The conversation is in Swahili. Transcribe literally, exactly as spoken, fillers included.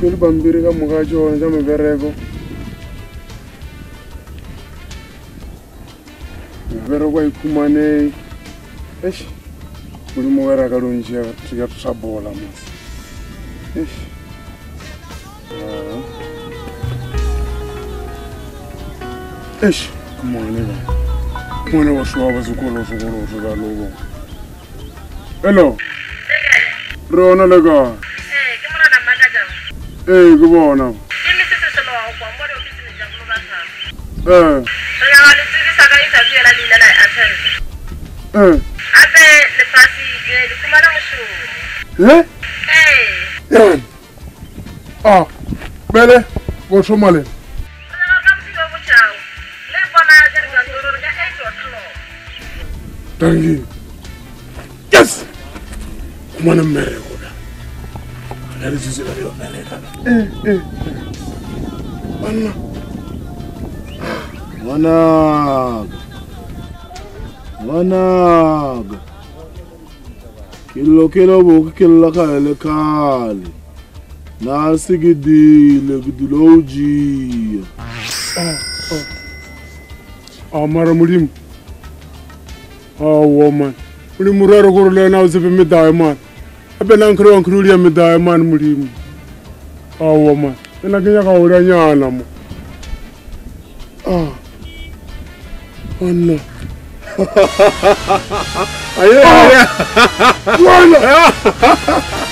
Feel bambiri ka mugajo na jame berego. Berego ikumane. Eish. Muri muwera kalunjia tuya tusabola mas. Eish. Ah. Eish, kumane ba. Kumane washwa bazukolo zukolo zukalo. Hello. Rona lega. Eh, ke bona. Ke metse se lo kwa mo re ofisi ya mo ba sa. Eh. Re ya le tsiri sa ka interview la lina la attend. Eh. Ape le pasi ke le kumana mushu. Eh? Eh. Yan. Ah. Bele, go somale. Re ga ka mtsi go chao. Le bona ke re ga ndoro ga eight o'clock. Tangi. Yes. Kumana mere go da. Ala sisi la yo mere ka. Eh, eh. Bana. Wanaga. Wanaga. Kilo kilo buku kilo kale kale. Nasi gidile gidulo uji. Ah, ah. Ah, mara mulim. Ah, woman. Mulim muraro korole na usipe midai man. Abe nankro ankro ya midai man mulim. Ah, woman. Ena kenya ka ora nyana mo. Ah. Oh no. Aye. Wala.